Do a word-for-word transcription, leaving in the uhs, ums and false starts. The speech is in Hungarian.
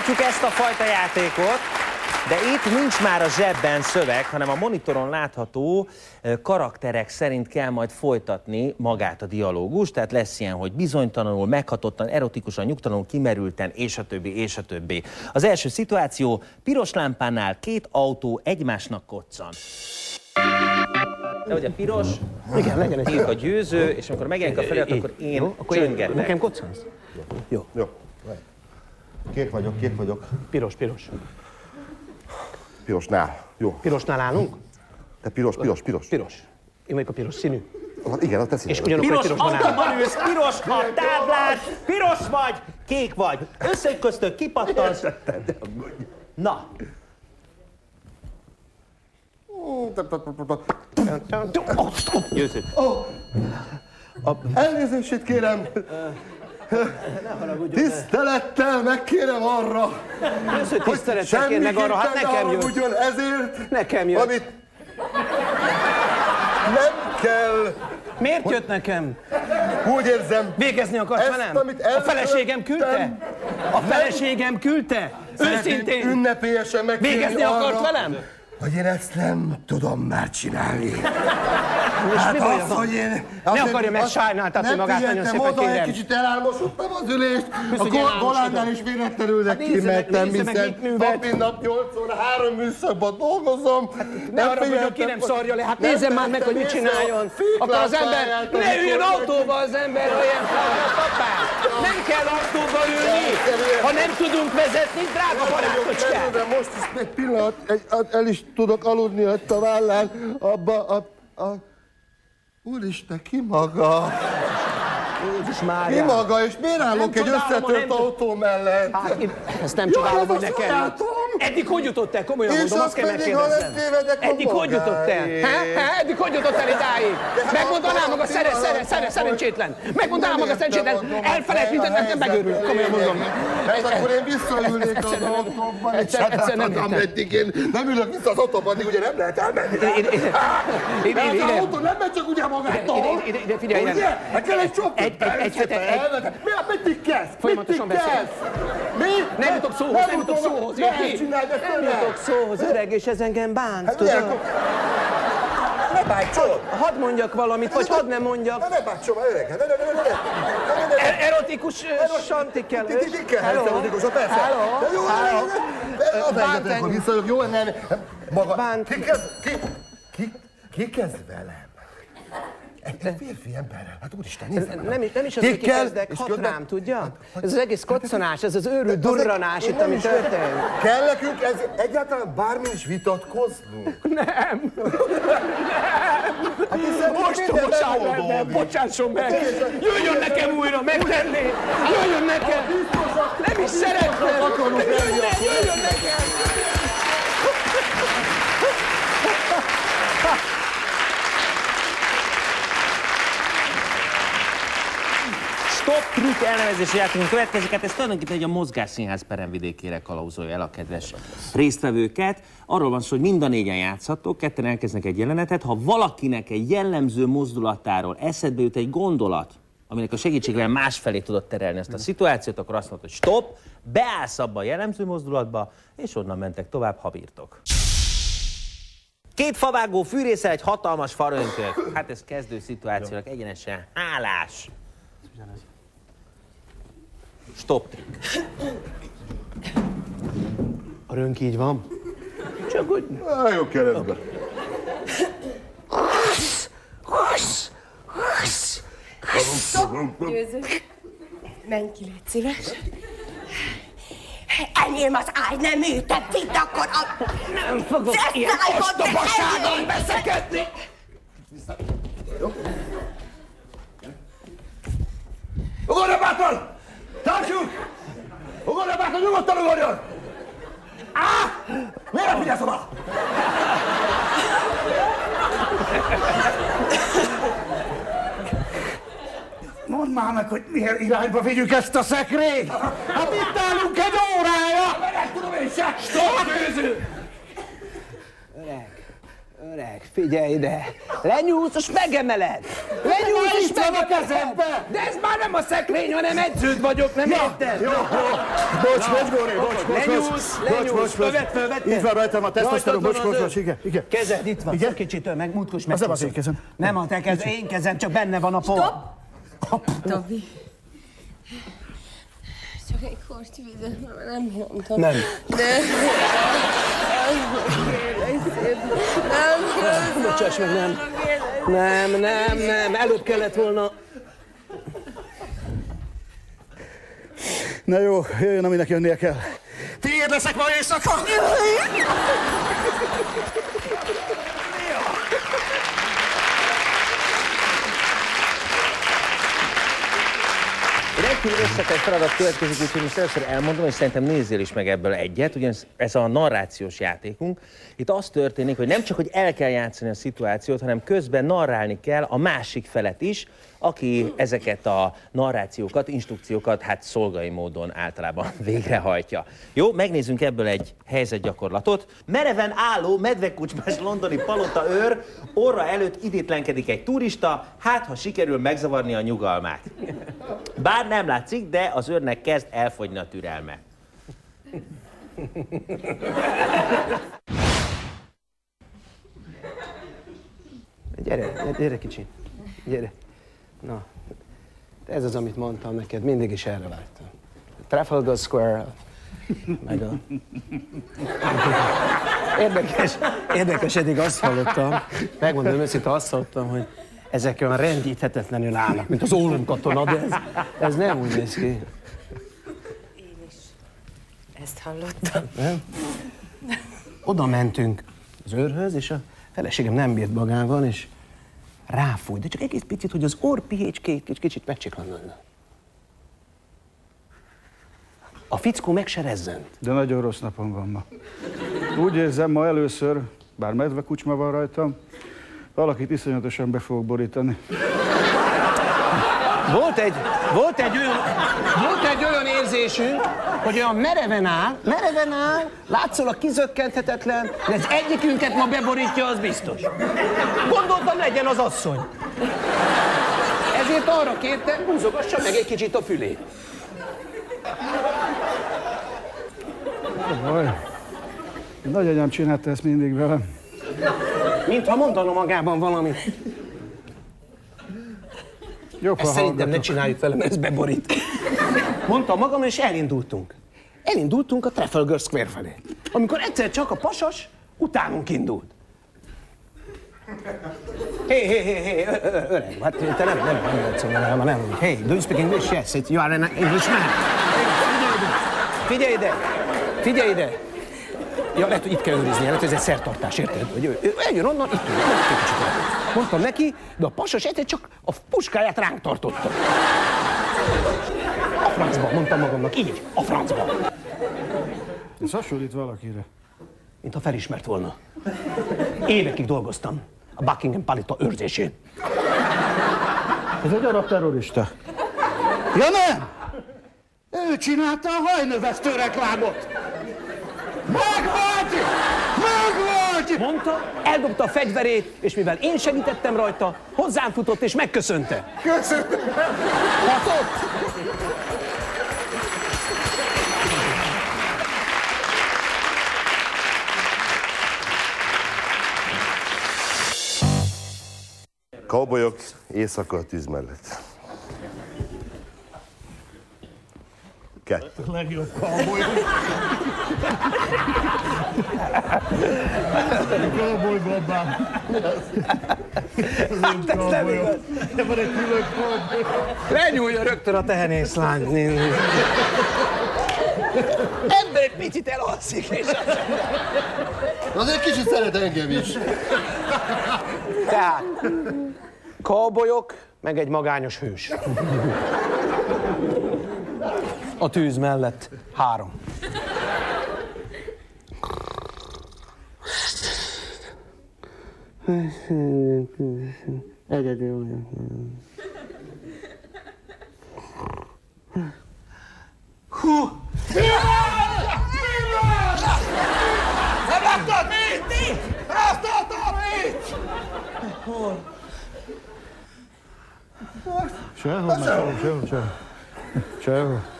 Folytatjuk ezt a fajta játékot, de itt nincs már a zsebben szöveg, hanem a monitoron látható karakterek szerint kell majd folytatni magát a dialógust, tehát lesz ilyen, hogy bizonytalanul, meghatottan, erotikusan, nyugtalanul, kimerülten, és a többi, és a többi. Az első szituáció, piros lámpánál két autó egymásnak koccan. De ugye piros, igen, legyen egy a győző, és amikor megjelenik a felirat, akkor én jó, akkor csöngetek. Nekem koccansz? Jó. Jó. Kék vagyok, kék vagyok. Piros, piros. Pirosnál. Jó. Pirosnál állunk? Te piros, piros, piros. Piros. Én vagyok a piros színű. Hát igen, a te színed. És ugyanakkor Piros pirosban állunk. autóban ülsz, piros a táblát, piros vagy, kék vagy. Összeütköztök, kipattansz. Na. Győző. Elnézését kérem. Tisztelettel megkérem arra, Először tisztelettel kérnek arra, hát nekem jött. ugyan ezért, Nekem jött. amit nem kell. Miért jött nekem? Úgy érzem. Végezni akarsz Ezt, velem? amit A feleségem küldte? elkövettem, A feleségem küldte? Szeretném Őszintén? ünnepélyesen megkérni Végezni arra, akart velem? hogy én ezt nem tudom már csinálni. Hát mi baj az, van? hogy én... Ne akarja megsajnáltatni magát, nagyon szépen oda, kérem. egy kicsit elálmosodtam az ülést, Hisz, a hogy elálmosodott. Golándán is véletlenül nézze meg, kimentem, nézze meg, hiszen mit művelt. nap mint nap nyolc óra, három műszakban dolgozom. Ne arra, hogy ki nem szarja le, hát nézzem már meg, hogy mit csináljon. Akkor az ember, ne üljön autóba az ember, olyan fájja, papám. Nem kell autóba ülni, ha nem tudunk vezetni, drága barátocskám. Most is egy pillanat, egy, el is tudok aludni ott a vállán, abba a... a Úristen, ki maga? Jézus Mária. Ki maga, és miért állok egy csodálom, összetört nem- autó mellett? Hát, én ezt nem Jaj, csodálom, hogy ez a nekem. sajátom! Eddig hogy jutott el? Komolyan És mondom, azt azt kell pedig, ha megkérdezem. nem tévedek a Eddig hogy jutott el? magáé. Ha? Ha? Eddig hogy jutott el idáig? Megmondanám maga szere, szere, szere, szerencsétlen. Megmondanám maga szerencsétlen. Elfelejt mindent, nem megőrül. Komolyan mondom. Hát akkor én visszaülnék az autóban, és egyszer- egyszer nem hát értem. ameddig én nem ülök vissza az autóban, addig ugye nem lehet elmenni. Ide, ide, ide, Hát ide, az ide. autó nem megy csak ugye magától. Ide, ide, ide, figyelj, Ugye? nem. Hát kell egy csoport. Egy- egy- egy hete- egy- Mi a mit kezd? Folyamatosan Mit beszél. kezd? Mi? Nem jutok szóhoz, nem jutok szóhoz, Ne érti? csináld ezt Nem tőle. jutok szóhoz, öreg, és ez engem bánt, Hát tudod? ugye, ne bájtsol! Hadd mondjak valamit, vagy hadd nem mondjak. Ne bájtsol, öreg! Ne, ne, ne, ne, ne, ne, ne, ne. Er- Erotikus ö, santi kell. Ti- ti- ti kell Hello? erotikusra, persze. Hello? De jó, Hello? az Bánt engedek, hogy engem. visszajövök, jó, nem, maga, Bánt. ki kezd, ki, ki, ki kezd velem? Egy, egy férfi emberrel, hát úristen, nézd meg. Nem, is- nem is az, hogy Ki kell, kikezdek, és hat közben- rám, tudja? hogy- Ez az egész koccanás, ez az őrült Az egy- durranás én itt, nem ami is történt. Kell nekünk ez egyáltalán bármi is vitatkoznunk? Nem! Hát hiszen Ostobaság minden lenne, megoldódik. bocsásson meg! Jöjjön nekem újra, megtenné! Jöjjön nekem! Nem is szeretném! akarunk Jöjjön, eljönni. jöjjön nekem! Stop trükk elnevezési játékunk következik, hát ez tulajdonképpen egy a Mozgásszínház peremvidékére kalauzolja el a kedves résztvevőket. Arról van szó, hogy mind a négyen játszhatók, ketten elkezdnek egy jelenetet, ha valakinek egy jellemző mozdulatáról eszedbe jut egy gondolat, aminek a segítségével másfelé tudod terelni ezt a szituációt, akkor azt mondod, hogy stop, beállsz abba a jellemző mozdulatba, és onnan mentek tovább, ha bírtok. Két favágó fűrészsel egy hatalmas farönkök. Hát ez kezdő szituációnak egyenesen hálás. Stop trükk. A rönk így van? Csak úgy... Á, jó keresztbe. Győző, menj ki, légy szíves. Enyém az ágy, nem műtett, vidd akkor a... Nem fogok ilyen ostobaságon veszekedni! Ugorja bátor! Tartsuk! Ugorja bátor, nyugodtan ugorjon! Á! Miért nem figyelsz oda? Mondd már meg, hogy milyen irányba vigyük ezt a szekrényt! Hát itt állunk egy órája! Meg tudom én se! Stop, Győző! Öreg, Öreg, figyelj ide! Lenyúlsz, és megemeled! Lenyúlsz, és megemeled! De ez már nem a szekrény, hanem edződ vagyok, nem érted? Jó, jó. Bocs, bocs, Góri, bocs, bocs, Lenyúlsz, bocs, bocs, lenyúlsz, bocs. fölvett, fölvetted? Itt van rajtam a tesztoszteron, bocs, bocs, bocs, igen, igen. Kezed itt van, Igen? kicsitől meg, múltkos meg. Az nem az én kezem. Nem a te kezed, én kezem, csak benne van a por. Tobi. Csak egy korty vizet, mert nem nyomtam. Nem. De... Nem, Bocsáss meg, nem. Nem, nem, nem, előbb kellett volna. Na jó, jöjjön, aminek jönnie kell. Tiéd leszek ma éjszaka! Rendkívül összetett feladat következik, úgyhogy most először elmondom, és szerintem nézzél is meg ebből egyet, ugyanis ez a narrációs játékunk. Itt az történik, hogy nem csak, hogy el kell játszani a szituációt, hanem közben narrálni kell a másik felet is, aki ezeket a narrációkat, instrukciókat hát szolgai módon általában végrehajtja. Jó, megnézzünk ebből egy helyzetgyakorlatot. Mereven álló, medvekucsmás londoni palota őr orra előtt idétlenkedik egy turista, hát ha sikerül megzavarni a nyugalmát. Bár nem látszik, de az őrnek kezd elfogyni a türelme. Gyere, gyere kicsi, gyere. Na, ez az, amit mondtam neked, mindig is erre vágytam. Trafalgar Square, meg a... Érdekes, érdekes, eddig azt hallottam, megmondom őszintén, azt hallottam, hogy ezek olyan rendíthetetlenül állnak, mint az ólomkatona, de ez, ez nem úgy néz ki. Én is ezt hallottam. Nem? Oda mentünk az őrhöz, és a feleségem nem bírt magával, és ráfújt, de csak egész picit, hogy az orrpihécskék kicsit megcsiklanulna. A fickó meg se rezzent. De nagyon rossz napom van ma. Úgy érzem, ma először, bár medvekucsma van rajtam, valakit iszonyatosan be fogok borítani. Volt egy, volt egy olyan, volt egy olyan érzésünk, hogy olyan mereven áll, mereven áll, látszólag kizökkenthetetlen, de ez egyikünket ma beborítja, az biztos. Gondoltam, legyen az asszony. Ezért arra kértem, húzogassa meg egy kicsit a fülét. Vaj, nagyanyám csinálta ezt mindig velem. Mintha mondana magában valamit. Jobb, Ezt ha szerintem ne hallgatok. csináljuk vele, mert ez beborít. Mondtam magam, és elindultunk. Elindultunk a Trafalgar Square felé. Amikor egyszer csak a pasas utánunk indult. Hé, hé, hé, hé, öreg, hát te nem, nem, nem lehet szólni, hanem nem úgy. Hey, do you speak English? Yes, it's, you are an Englishman. Figyelj ide, figyelj ide. Ja, lehet, hogy itt kell őrizni, lehet, hogy ez egy szertartás, érted? Hogy ő, ő eljön onnan, itt ül, egy kicsit el. Mondtam neki, de a pasas egyszer csak a puskáját ránk tartotta. A francba, mondtam magamnak, így, a francba. Ez hasonlít valakire. Mintha felismert volna. Évekig dolgoztam a Buckingham palota őrzésén. Ez egy arab terrorista. Ja nem! Ő csinálta a hajnövesztő reklámot! Megvolt! Megvolt! Mondta, eldobta a fegyverét, és mivel én segítettem rajta, hozzám futott és megköszönte. Köszönöm! Hatott! Cowboyok éjszaka a tűz mellett. Kettő. Legjobb cowboy. Cowboy babám. Hát ez nem igaz. Van egy külön cowboy. Lenyúlja rögtön a tehenészlány. Ember egy picit elalszik, és az... Azért kicsit szeret engem is. Tehát, cowboyok, meg egy magányos hős. A tűz mellett három. Egyedül olyan. Hú! Nem láttad? Mi? Mi? Láttad? Mi? Sehol, sehol, sehol, sehol. Sehol.